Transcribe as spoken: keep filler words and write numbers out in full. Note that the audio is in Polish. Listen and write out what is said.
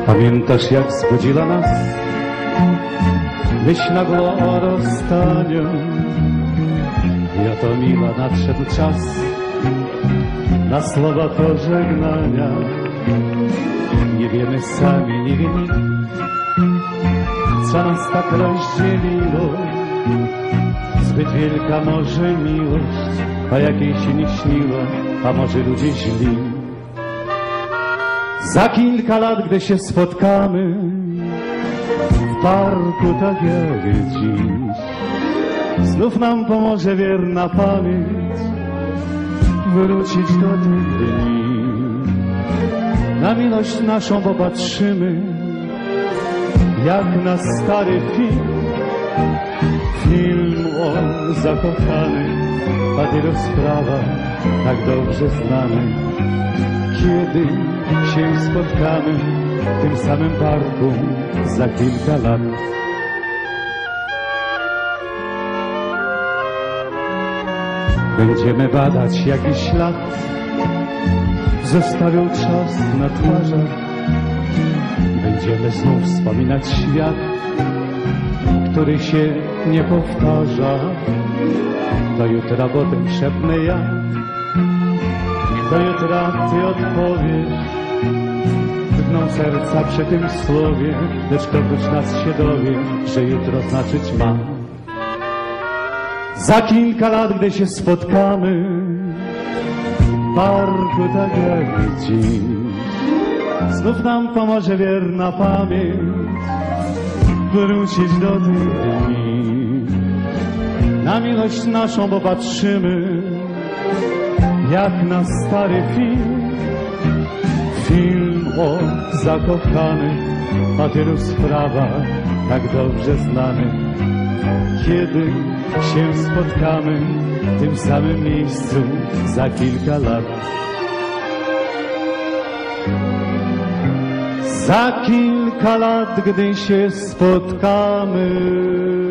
Pamiętasz, jak zbudziła nas myśl nagła o rozstaniu? I oto mila nadszedł czas na słowa pożegnania. Nie wiemy sami, nie wie nikt, co nas tak rozdzieliło. Zbyt wielka może miłość, a jakiej się nie śniło, a może ludzie źli. Za kilka lat, gdy się spotkamy w parku tak jak dziś, znów nam pomoże wierna pamięć wrócić do tych dni. Na miłość naszą popatrzymy jak na stary film, film o zakochanych, a tylu sprawach tak dobrze znamy. Kiedy się spotkamy w tym samym parku za kilka lat, będziemy badać jaki ślad zostawił czas na twarzach. Będziemy znów wspominać świat, który się nie powtarza. Do jutra potem szepnę ja, do jutra ty odpowiesz. Drgną serca przy tym słowie, lecz ktoś nas się dowie, że jutro znaczyć ma. Za kilka lat, gdy się spotkamy w parku tak jak dziś, znów nam pomoże wierna pamięć wrócić do tych dni. Na miłość naszą popatrzymy jak na stary film, film o zakochanych, a tylu sprawach tak dobrze znanych. Kiedy się spotkamy w tym samym miejscu za kilka lat, za kilka lat, gdy się spotkamy.